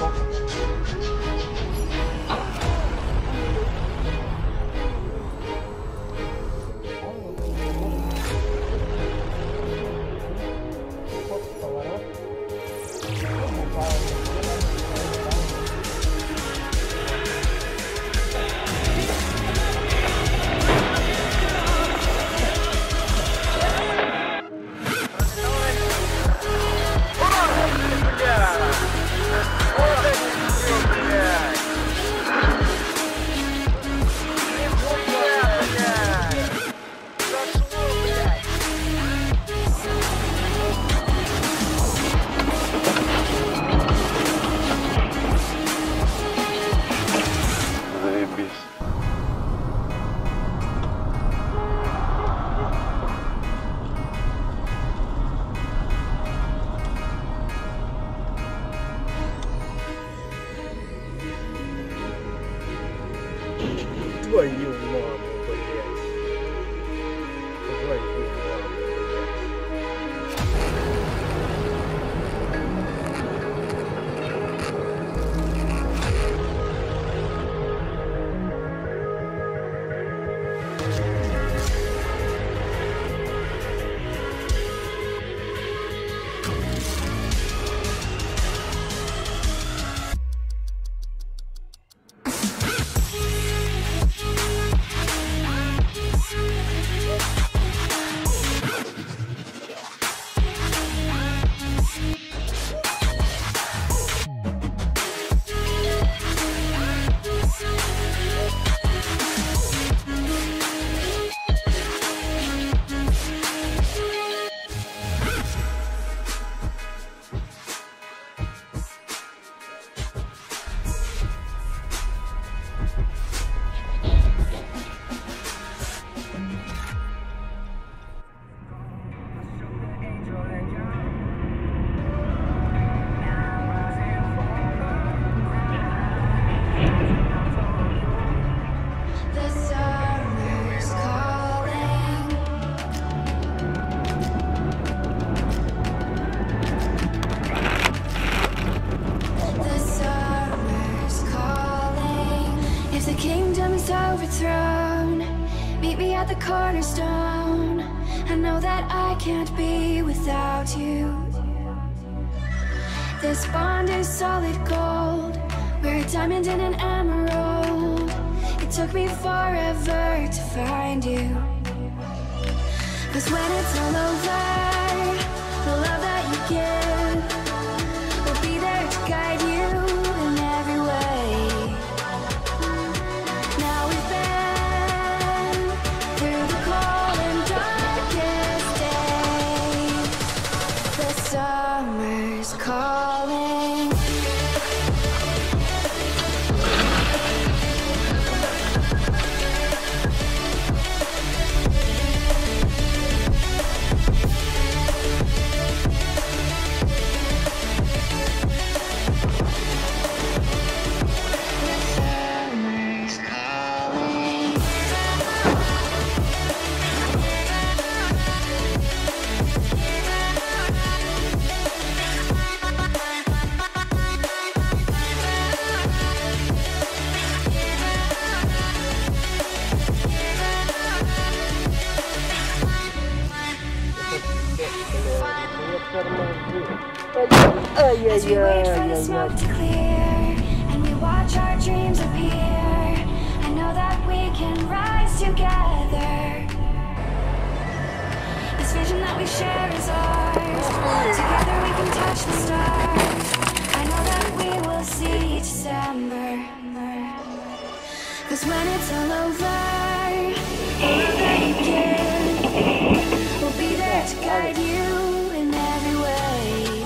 Твою маму, блядь. Твою маму, блядь. Overthrown, meet me at the cornerstone. I know that I can't be without you. This bond is solid gold. We're a diamond and an emerald. It took me forever to find you. 'Cause when it's all over, the love that you give will be there to guide you in every way. Summer's calling. As we wait for the smoke to clear and we watch our dreams appear, I know that we can rise together. This vision that we share is ours. Together we can touch the stars. I know that we will see December. 'Cause when it's all over, all that you give will be there to guide you in every way.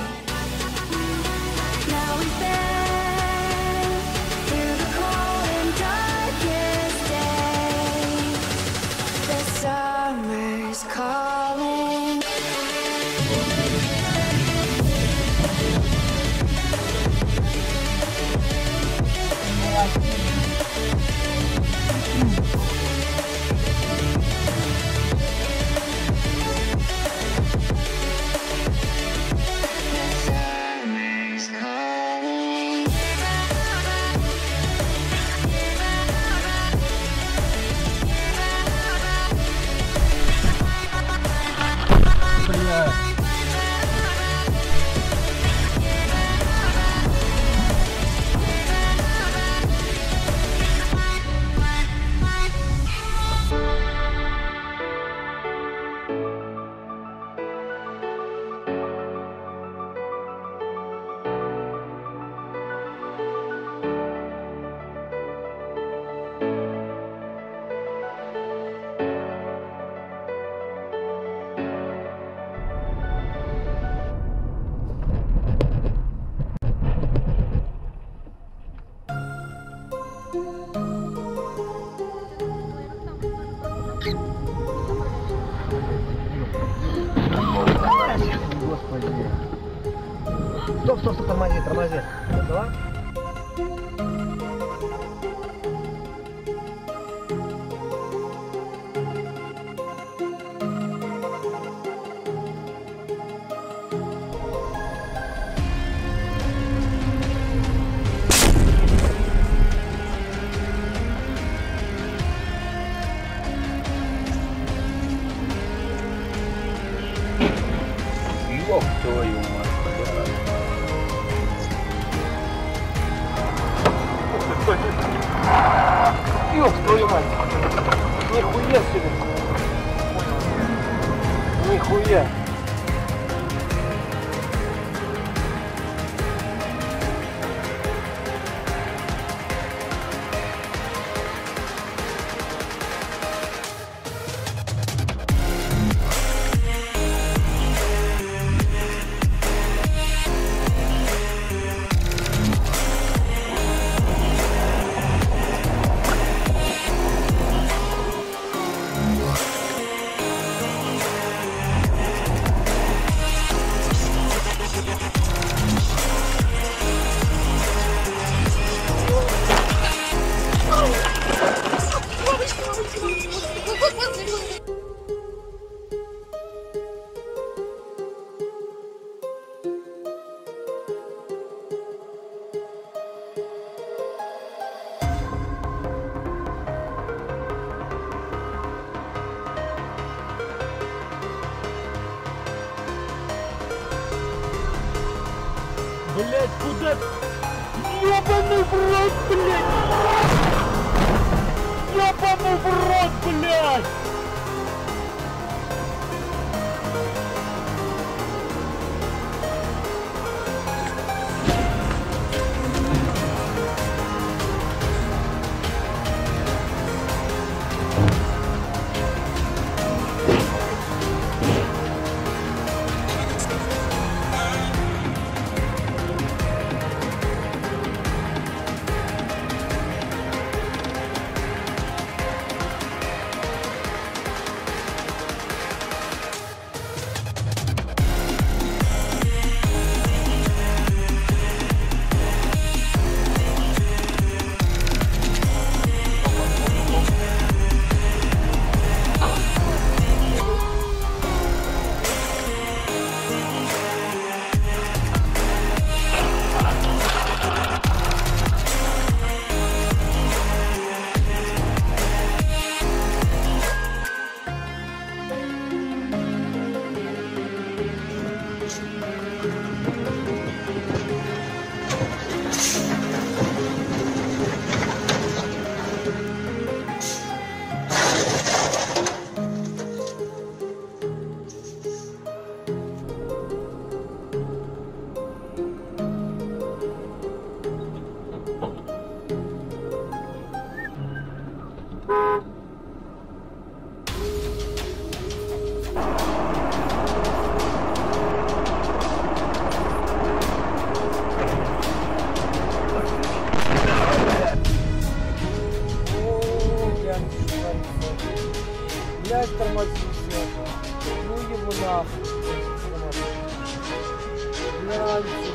Now we've been through the cold and darkest days. The summer's calling. Блин. Стоп, стоп, стоп, тормози, тормози. Давай. Ёб твою мать, блядь. Ёб твою мать. Нихуя себе. Нихуя. Блять, куда? Ёбаный в рот, блять! Ёбаный в рот, блять! Блять, тормозился. Ну его нахуй. Блядь.